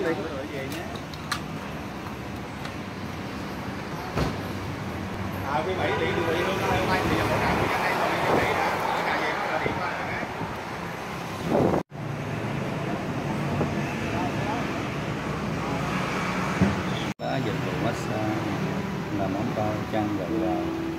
liền. Quý Mỹ điện được luôn đó, hôm nay thì giờ mỗi ngày mình đây rồi cái này đã mỗi ngày về nó là điện qua dịch vụ massage là món cao chân gội đầu.